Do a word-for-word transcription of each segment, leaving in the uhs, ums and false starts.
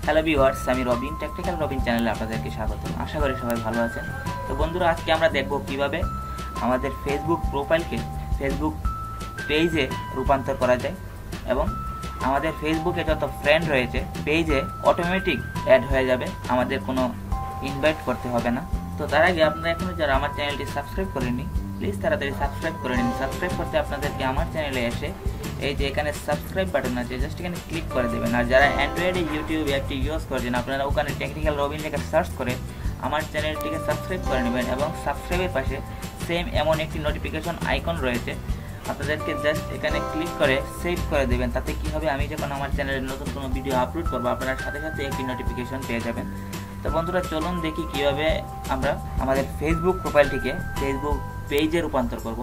Hello viewers, আমি Robin technical Robin চ্যানেলে আপনাদেরকে স্বাগত। আশা করি সবাই ভালো আছেন। তো বন্ধুরা, আজকে আমরা দেখব কিভাবে আমাদের ফেসবুক প্রোফাইলকে ফেসবুক পেজে রূপান্তর করা যায় এবং আমাদের ফেসবুকে যত ফ্রেন্ড রয়েছে পেজে অটোমেটিক অ্যাড হয়ে যাবে, আমাদের কোনো ইনভাইট করতে হবে না। তো তার আগে আপনারা এখনো যারা আমার চ্যানেলটি সাবস্ক্রাইব করেননি, প্লিজ তাড়াতাড়ি সাবস্ক্রাইব করে নিন। সাবস্ক্রাইব করতে আপনাদেরকে আমার চ্যানেলে এসে এই যে এখানে সাবস্ক্রাইব বাটন আছে, জাস্ট এখানে ক্লিক করে দেবেন। আর যারা অ্যান্ড্রয়েডে ইউটিউব অ্যাপটি ইউজ করছেন, আপনারা ওখানে টেকনিক্যাল রবিন লেখা সার্চ করে আমার চ্যানেলটিকে সাবস্ক্রাইব করে নেবেন এবং সাবস্ক্রাইবের পাশে সেম এমন একটি নোটিফিকেশন আইকন রয়েছে, আপনাদেরকে জাস্ট এখানে ক্লিক করে সেভ করে দেবেন। তাতে কি হবে, আমি যখন আমার চ্যানেলে নতুন কোনো ভিডিও আপলোড করবো আপনারা সাথে সাথে একটি নোটিফিকেশন পেয়ে যাবেন। তো বন্ধুরা, চলুন দেখি কিভাবে আমরা আমাদের ফেসবুক প্রোফাইলটিকে ফেসবুক পেজে রূপান্তর করব।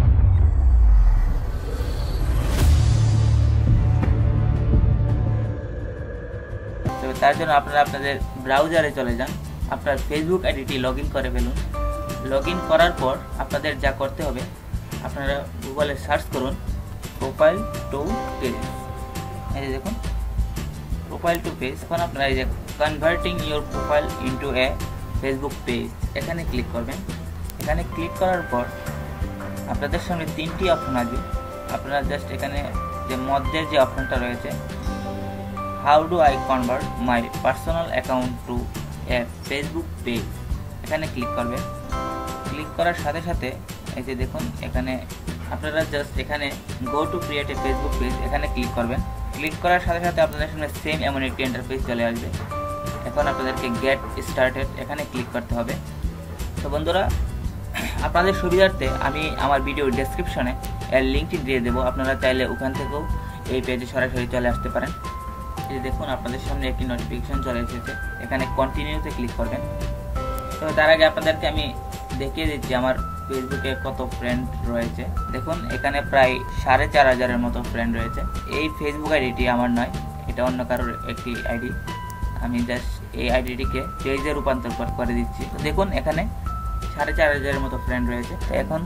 তো তার জন্য আপনারা আপনাদের ব্রাউজারে চলে যান, আপনার ফেসবুক আইডিটি লগ ইন করে ফেলুন। লগ ইন করার পর আপনাদের যা করতে হবে, আপনারা গুগলে সার্চ করুন প্রোফাইল টু পেজ। এই যে দেখুন প্রোফাইল টু পেজ। এখন আপনারা এই যে converting your profile into a Facebook page, এখানে ক্লিক করবেন। এখানে ক্লিক করার পর আপনাদের সামনে তিনটি অপশন আসবে। আপনারা জাস্ট এখানে যে মধ্যের যে অপশনটা রয়েছে, how do I convert my personal account to a Facebook page, এখানে ক্লিক করবেন। ক্লিক করার সাথে সাথে এই যে দেখুন এখানে আপনারা জাস্ট এখানে go to create a Facebook page, এখানে ক্লিক করবেন। ক্লিক করার সাথে সাথে আপনাদের সামনে সেম এমন একটি ইন্টারফেস চলে আসবে। এখন আপনাদেরকে গেট স্টার্টেড এখানে ক্লিক করতে হবে। তো বন্ধুরা, আপনাদের সুবিধার্থে আমি আমার ভিডিও ডেসক্রিপশনে এর লিঙ্কটি দিয়ে দেবো, আপনারা চাইলে ওখান থেকেও এই পেজে সরাসরি চলে আসতে পারেন। এই দেখুন আপনাদের সামনে একটি নোটিফিকেশন চলে এসেছে, এখানে কন্টিনিউতে ক্লিক করবেন। তো তার আগে আপনাদেরকে আমি দেখিয়ে দিচ্ছি আমার ফেসবুকে কত ফ্রেন্ড রয়েছে। দেখুন এখানে প্রায় সাড়ে চার হাজারের মতো ফ্রেন্ড রয়েছে। এই ফেসবুক আইডিটি আমার নয়, এটা অন্য কারোর একটি আইডি। আমি জাস্ট এই আইডিটিকে পেজে রূপান্তর করে দিচ্ছি। তো দেখুন এখানে সাড়ে চার হাজারের মতো ফ্রেন্ড রয়েছে। তো এখন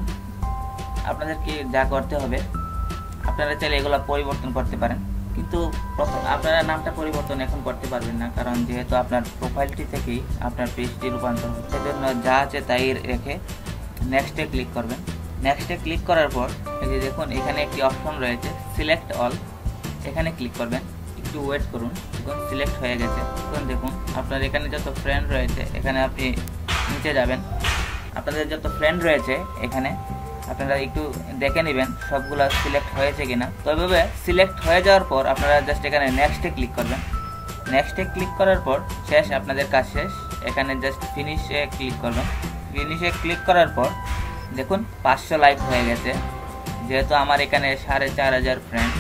আপনাদেরকে যা করতে হবে, আপনারা চাইলে এগুলো পরিবর্তন করতে পারেন, কিন্তু আপনারা নামটা পরিবর্তন এখন করতে পারবেন না, কারণ যেহেতু আপনার প্রোফাইলটি থেকেই আপনার পেজটি রূপান্তর হচ্ছে। সেজন্য যা আছে তাই রেখে নেক্সটে ক্লিক করবেন। নেক্সটে ক্লিক করার পর এই যে দেখুন এখানে একটি অপশন রয়েছে সিলেক্ট অল, এখানে ক্লিক করবেন। একটু ওয়েট করুন, দেখুন সিলেক্ট হয়ে গেছে। এখন দেখুন আপনার এখানে যত ফ্রেন্ড রয়েছে, এখানে আপনি নিচে যাবেন, আপনাদের যত ফ্রেন্ড রয়েছে এখানে আপনারা একটু দেখে নেবেন সবগুলো সিলেক্ট হয়েছে কিনা। তো এইভাবে সিলেক্ট হয়ে যাওয়ার পর আপনারা জাস্ট এখানে নেক্সটে ক্লিক করবেন। নেক্সটে ক্লিক করার পর শেষ, আপনাদের কাজ শেষ। এখানে জাস্ট ফিনিশে ক্লিক করবেন। ফিনিশে ক্লিক করার পর দেখুন পাঁচশো লাইক হয়ে গেছে। যেহেতু আমার এখানে সাড়ে চার হাজার ফ্রেন্ড,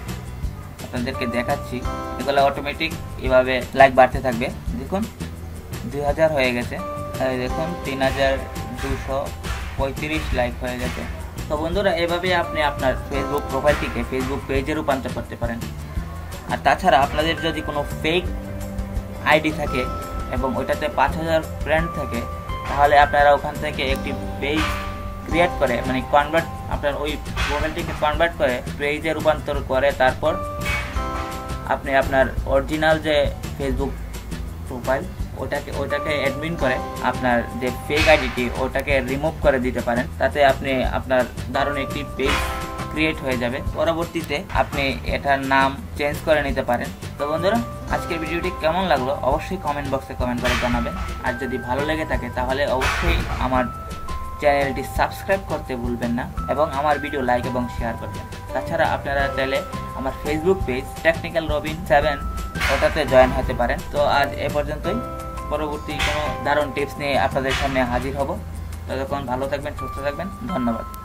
আপনাদেরকে দেখাচ্ছি, এগুলো অটোমেটিক এভাবে লাইক বাড়তে থাকবে। দেখুন দুই হাজার হয়ে গেছে, দেখুন তিন হাজার দুশো পঁয়ত্রিশ লাইক হয়ে গেছে। তো বন্ধুরা, এভাবে আপনি আপনার ফেসবুক প্রোফাইলটিকে ফেসবুক পেজে রূপান্তর করতে পারেন। আর তাছাড়া আপনাদের যদি কোনো ফেক আইডি থাকে এবং ওইটাতে পাঁচ হাজার ফ্রেন্ড থাকে, তাহলে আপনারা ওখান থেকে একটি পেজ ক্রিয়েট করে, মানে কনভার্ট, আপনার ওই প্রোফাইলটিকে কনভার্ট করে পেজে রূপান্তর করে তারপর আপনি আপনার অরিজিনাল যে ফেসবুক প্রোফাইল ওটাকে ওটাকে অ্যাডমিন করে আপনার যে ফেক আইডিটি ওটাকে রিমুভ করে দিতে পারেন। তাতে আপনি আপনার দারুণ একটি পেজ ক্রিয়েট হয়ে যাবে। পরবর্তীতে আপনি এটার নাম চেঞ্জ করে নিতে পারেন। তো বন্ধুরা, আজকের ভিডিওটি কেমন লাগলো অবশ্যই কমেন্ট বক্সে কমেন্ট করে জানাবেন। আর যদি ভালো লেগে থাকে তাহলে অবশ্যই আমার চ্যানেলটি সাবস্ক্রাইব করতে ভুলবেন না এবং আমার ভিডিও লাইক এবং শেয়ার করবেন। তাছাড়া আপনারা চাইলে আমার Facebook page technical Robin seven ওটাতে জয়েন হতে পারেন। তো আজ এ পর্যন্তই, পরবর্তী কোনো দারুণ টিপস নিয়ে আপনাদের সামনে হাজির হব। ততক্ষণ ভালো থাকবেন, সুস্থ থাকবেন, ধন্যবাদ।